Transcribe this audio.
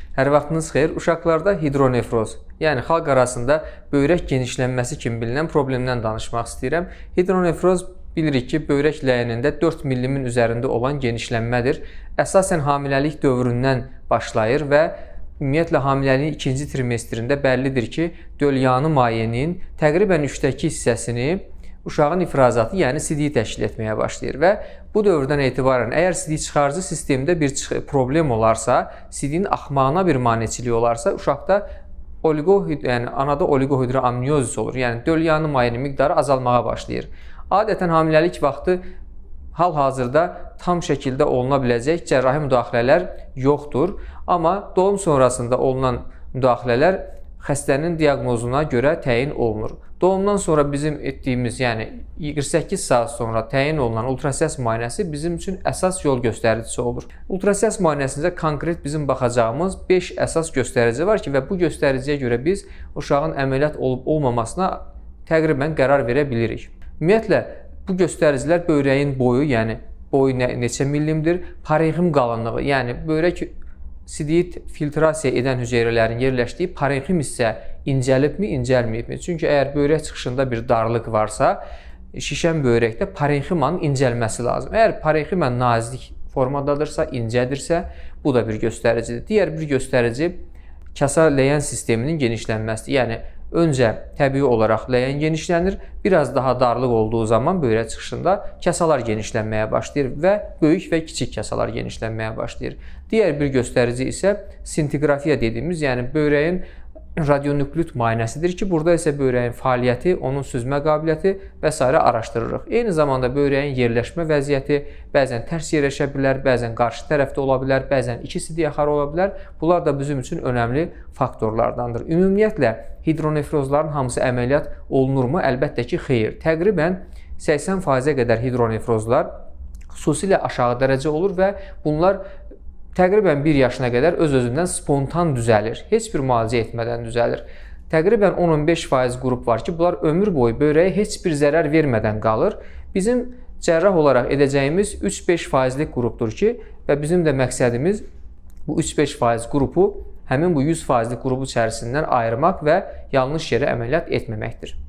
Hər vaxtınız xeyir. Uşaqlarda hidronefroz, yəni xalq arasında böyrək genişlənməsi kimi bilinən problemdən danışmaq istəyirəm. Hidronefroz bilirik ki, böyrək ləyənində 4 millimin üzərində olan genişlənmədir. Əsasən hamiləlik dövründən başlayır və ümumiyyətlə hamiləliyin ikinci trimestrində bəllidir ki, dölyanı mayenin təqribən 3-dəki hissəsini uşağın ifrazatı, yəni sidiyi təşkil etməyə başlayır və bu dövrdən etibarən əgər sidik çıxarıcı sistemdə bir problem olarsa, sidiyin axmağına bir maneçilik olarsa, uşaqda anada oligohidroamniozis olur. Yəni dölyanı mayenin miqdarı azalmağa başlayır. Adətən hamiləlik vaxtı hal-hazırda tam şəkildə oluna biləcək cərrahi müdaxilələr yoxdur. Amma doğum sonrasında olunan müdaxilələr xəstənin diaqnozuna görə təyin olunur. Doğumdan sonra bizim etdiyimiz, yəni 48 saat sonra təyin olunan ultrasəs müayinəsi bizim üçün əsas yol göstəricisi olur. Ultrasəs müayinəsində konkret bizim baxacağımız 5 əsas göstərici var ki, və bu göstəriciyə görə biz uşağın əməliyyat olub-olmamasına təqribən qərar verə bilirik. Ümumiyyətlə, bu göstəricilər böyrəyin boyu, yəni boyu neçə millimdir, parenxim qalınlığı, yəni böyrək sidiyi filtrasiya edən hüceyrələrin yerləşdiyi parenxim hissə incəlibmi, incəlməyibmi? Çünki əgər böyrək çıxışında bir darlıq varsa, şişən böyrəkdə parenximanın incəlməsi lazım. Əgər parenxima nazik formadadırsa, incədirsə, bu da bir göstəricidir. Digər bir göstərici kasa ləyən sisteminin genişlənməsidir. Yəni, öncə təbii olaraq ləyən genişlənir, biraz daha darlıq olduğu zaman böyrək çıxışında kasalar genişlənməyə başlayır və böyük və kiçik kasalar genişlənməyə başlayır. Digər bir göstərici isə sintiqrafiya dediyimiz, yəni böyrəyin radionüklit müayinəsidir ki, burada isə böyrəyin fəaliyyəti, onun süzmə qabiliyyəti və s. araşdırırıq. Eyni zamanda böyrəyin yerləşmə vəziyyəti bəzən tərs yerləşə bilər, bəzən qarşı tərəfdə ola bilər, bəzən iki sidiyaxarı ola bilər. Bunlar da bizim üçün önəmli faktorlardandır. Ümumiyyətlə, hidronefrozların hamısı əməliyyat olunurmu? Əlbəttə ki, xeyr. Təqribən 80%-ə qədər hidronefrozlar xüsusilə aşağı dərəcə olur və bunlar təqribən 1 yaşına qədər öz-özündən spontan düzəlir. Heç bir müalicə etmədən düzəlir. Təqribən 10-15% qrup var ki, bunlar ömür boyu böyrəyə heç bir zərər vermədən qalır. Bizim cərrah olaraq edəcəyimiz 3-5%lik qrupdur ki, və bizim də məqsədimiz bu 3-5% qrupu həmin bu 100%lik qrup içərisindən ayırmaq və yanlış yerə əməliyyat etməməkdir.